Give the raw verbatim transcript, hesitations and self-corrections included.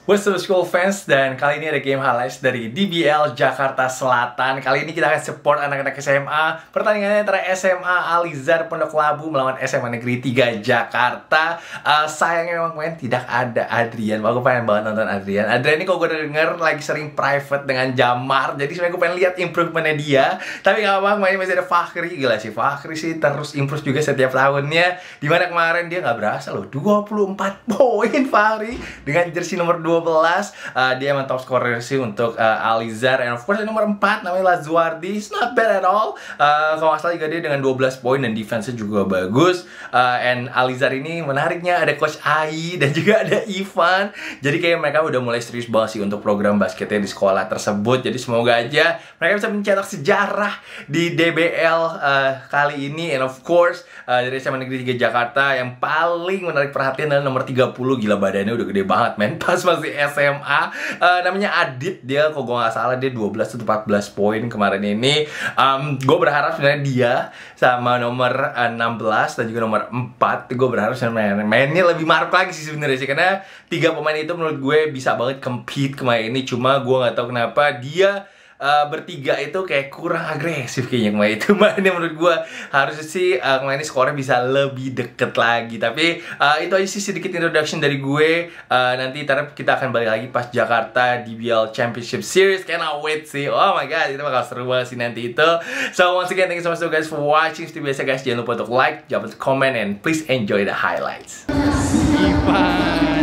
What's up school fans, dan kali ini ada game highlights dari D B L Jakarta Selatan. Kali ini kita akan support anak-anak S M A. Pertandingannya antara S M A Alizar Pondok Labu melawan S M A Negeri tiga Jakarta. uh, Sayangnya memang main tidak ada Adrian. Aku pengen banget nonton Adrian. Adrian ini kok gue denger lagi sering private dengan Jamar, jadi sebenarnya gue pengen lihat improvementnya dia. Tapi gak apa-apa, main masih ada Fakhri. Gila sih, Fakhri sih terus improve juga setiap tahunnya. Dimana kemarin dia gak berasa loh, dua puluh empat poin Fakhri dengan jersey nomor dua belas. uh, Dia emang top scorer sih untuk uh, Alizar. And of course nomor empat namanya Lazuardi. It's not bad at all. uh, Kalau gak salah juga dia dengan dua belas poin dan defense-nya juga bagus. uh, And Alizar ini menariknya ada Coach Ai dan juga ada Ivan. Jadi kayak mereka udah mulai serius banget sih untuk program basketnya di sekolah tersebut. Jadi semoga aja mereka bisa mencetak sejarah di D B L uh, kali ini. And of course uh, dari S M A Negeri tiga Jakarta yang paling menarik perhatian adalah nomor tiga puluh. Gila, badannya udah gede banget men, pas masih S M A. uh, Namanya Adit. Dia kalau gue gak salah dia dua belas atau empat belas poin kemarin ini. um, Gue berharap sebenarnya dia sama nomor uh, enam belas dan juga nomor empat, gue berharap sebenarnya mainnya lebih maruk lagi sih sebenarnya sih. Karena tiga pemain itu menurut gue bisa banget compete kemarin ini. Cuma gue gak tahu kenapa dia Uh, bertiga itu kayak kurang agresif kayaknya kemarin itu. Mainnya menurut gue harusnya sih uh, kemarin ini skornya bisa lebih deket lagi. Tapi uh, itu aja sih sedikit introduction dari gue. uh, Nanti ntar kita akan balik lagi pas Jakarta D B L Championship Series. Cannot wait sih. Oh my god, itu bakal seru banget sih nanti itu. So once again, thank you so much guys for watching. Seperti biasa guys, jangan lupa untuk like, jangan lupa untuk comment, and please enjoy the highlights. Ivan